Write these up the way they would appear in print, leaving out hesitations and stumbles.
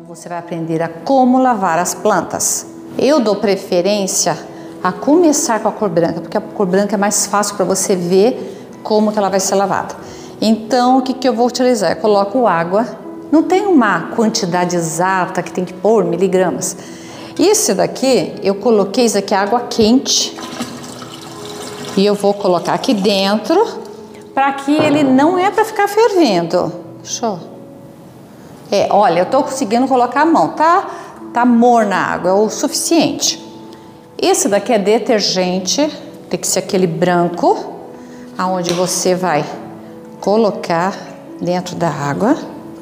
Você vai aprender a como lavar as plantas. Eu dou preferência a começar com a cor branca, porque a cor branca é mais fácil para você ver como que ela vai ser lavada. Então, o que eu vou utilizar? Eu coloco água, não tem uma quantidade exata que tem que pôr, miligramas. Esse daqui, eu coloquei, isso aqui é água quente, e eu vou colocar aqui dentro, para que ele não é para ficar fervendo. Deixa eu... olha, eu tô conseguindo colocar a mão, tá morna a água, é o suficiente. Esse daqui é detergente, tem que ser aquele branco, aonde você vai colocar dentro da água.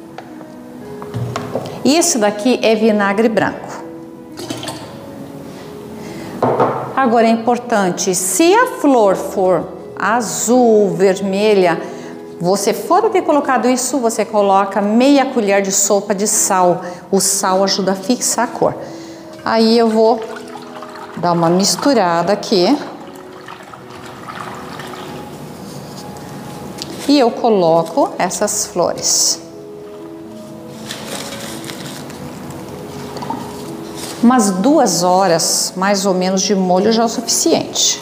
E esse daqui é vinagre branco. Agora é importante, se a flor for azul, vermelha, você for ter colocado isso, você coloca meia colher de sopa de sal. O sal ajuda a fixar a cor. Aí eu vou dar uma misturada aqui. E eu coloco essas flores. Umas 2 horas, mais ou menos, de molho já é o suficiente.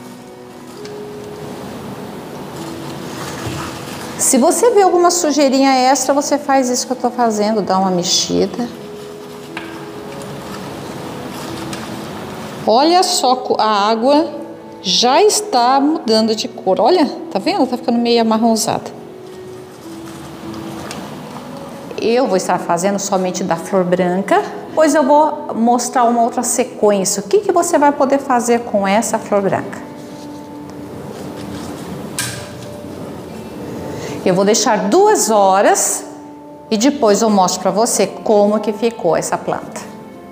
Se você vê alguma sujeirinha extra, você faz isso que eu tô fazendo, dá uma mexida. Olha só, a água já está mudando de cor. Olha, tá vendo? Tá ficando meio amarronzada. Eu vou estar fazendo somente da flor branca, pois eu vou mostrar uma outra sequência. O que você vai poder fazer com essa flor branca? Eu vou deixar 2 horas e depois eu mostro para você como que ficou essa planta.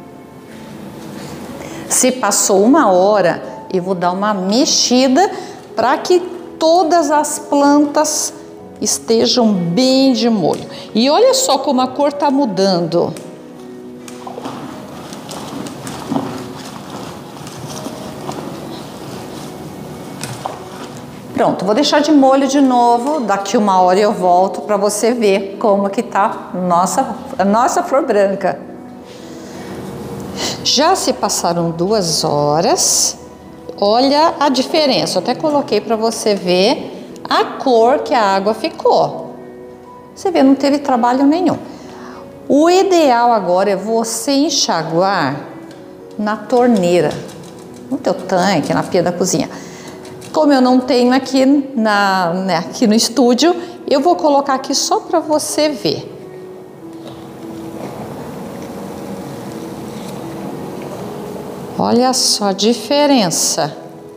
Se passou 1 hora, eu vou dar uma mexida para que todas as plantas estejam bem de molho. E olha só como a cor tá mudando. Pronto, vou deixar de molho de novo, daqui 1 hora eu volto para você ver como que tá a nossa flor branca. Já se passaram 2 horas, olha a diferença, eu até coloquei para você ver a cor que a água ficou. Você vê, não teve trabalho nenhum. O ideal agora é você enxaguar na torneira, no teu tanque, na pia da cozinha. Como eu não tenho aqui, aqui no estúdio, eu vou colocar aqui só para você ver. Olha só a diferença.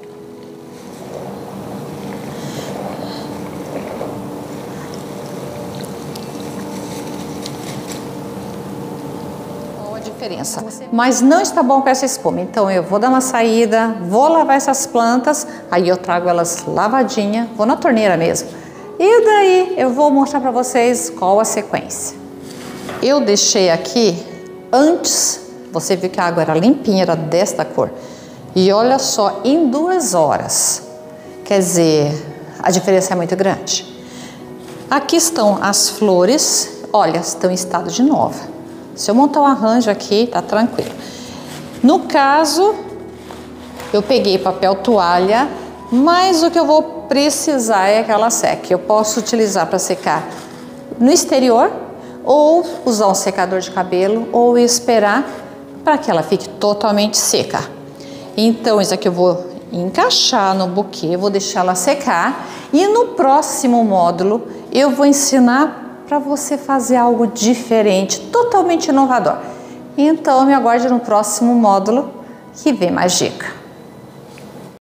Diferença. Mas não está bom com essa espuma, então eu vou dar uma saída, vou lavar essas plantas, aí eu trago elas lavadinha, vou na torneira mesmo, e daí eu vou mostrar para vocês qual a sequência. Eu deixei aqui antes, você viu que a água era limpinha, era desta cor, e olha só, em 2 horas, quer dizer, a diferença é muito grande. Aqui estão as flores, olha, estão em estado de nova. Se eu montar um arranjo aqui, tá tranquilo. No caso, eu peguei papel toalha, mas o que eu vou precisar é que ela seque. Eu posso utilizar para secar no exterior, ou usar um secador de cabelo, ou esperar para que ela fique totalmente seca. Então, isso aqui eu vou encaixar no buquê, vou deixar ela secar. E no próximo módulo, eu vou ensinar para você fazer algo diferente, totalmente inovador. Então, me aguarde no próximo módulo que vem mais dica.